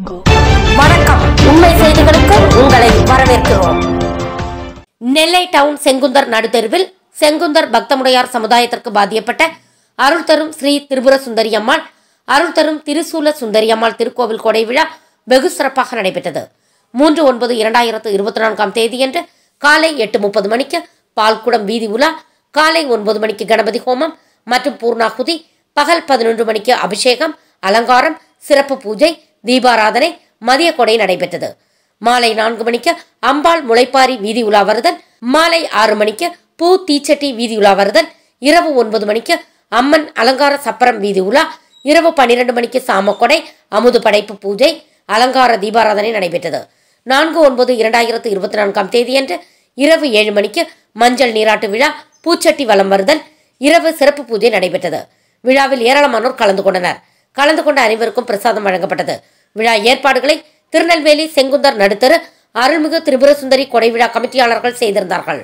வணக்கம். உண்மை செய்திகளுக்கு உங்களை வரவேற்கிறோம். நெல்லை டவுன் செங்குந்தர் நடுத்தெருவில் செங்குந்தர் பக்தமுடையார் சமுதாயத்திற்கு பாதிக்கப்பட்ட அருள் தரும் ஸ்ரீ திரிபுர சுந்தரி அம்மாள், அருள் தரும் திருசூல சுந்தரி அம்மாள் திருக்கோவில் கொடை விழா வெகு சிறப்பாக நடைபெற்றது. 3/9/2024 தேதியன்று காலை 8:30 மணிக்கு பால்குடம் வீதி உலா, காலை 9 மணிக்கு கணபதி ஹோமம் மற்றும் பூர்ணாகுதி, பகல் 11 மணிக்கு அபிஷேகம், அலங்காரம், சிறப்பு பூஜை, தீபாராதனை, மதிய கொடை நடைபெற்றது. மாலை 4 மணிக்கு அம்பாள் முளைப்பாரி வீதி உலா வருதல், மாலை 6 மணிக்கு பூ தீச்சட்டி வீதி உலா வருதல், இரவு 9 மணிக்கு அம்மன் அலங்கார சப்பரம் வீதி உலா, இரவு 12 மணிக்கு சாமக்கொடை, அமுது படைப்பு பூஜை, அலங்கார தீபாராதனை நடைபெற்றது. 4/9/2024 தேதியன்று இரவு 7 மணிக்கு மஞ்சள் நீராட்டு விழா, பூச்சட்டி வலம் வருதல், இரவு சிறப்பு பூஜை நடைபெற்றது. விழாவில் ஏராளமானோர் கலந்து கொண்டனர். கலந்து கொண்ட அனைவருக்கும் பிரசாதம் வழங்கப்பட்டது. விழா ஏற்பாடுகளை திருநெல்வேலி செங்குந்தர் நடுத்தரு அருள்மிகு திரிபுர சுந்தரி கொடை விழா கமிட்டியாளர்கள் செய்திருந்தார்கள்.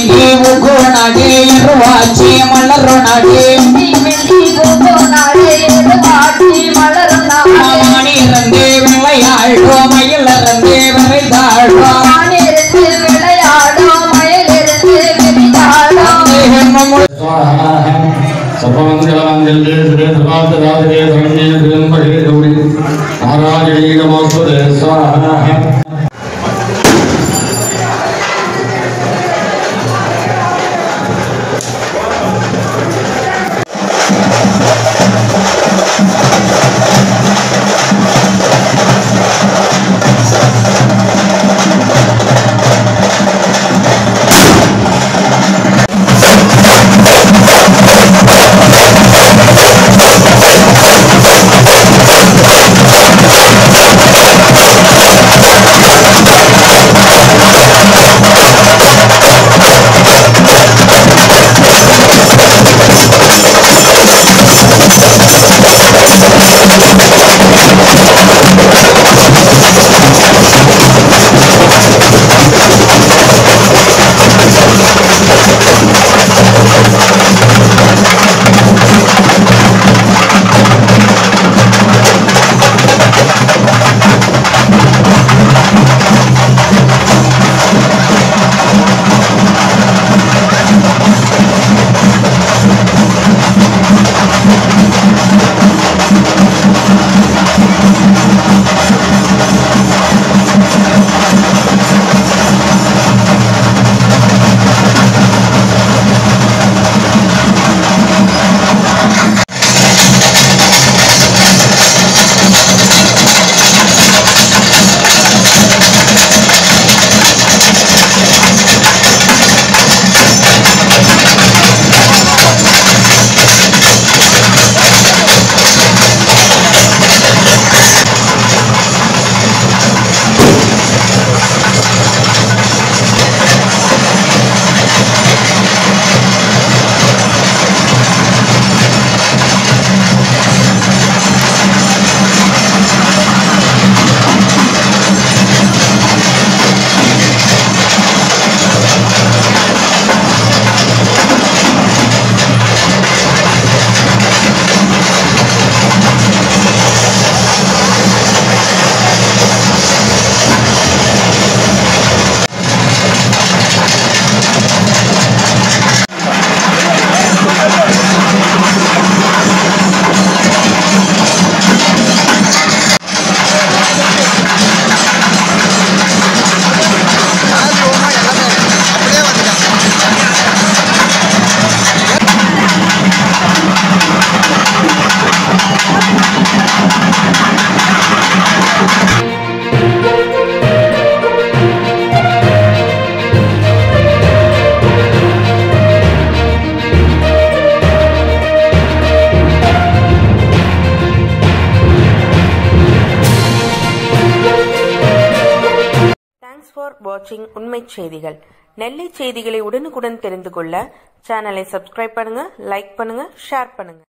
ஃபார் வாட்சிங் உண்மை செய்திகள். நெல்லை செய்திகளை உடனுக்குடன் தெரிந்து கொள்ள சேனலை சப்ஸ்கிரைப் பண்ணுங்க, லைக் பண்ணுங்க, ஷேர் பண்ணுங்க.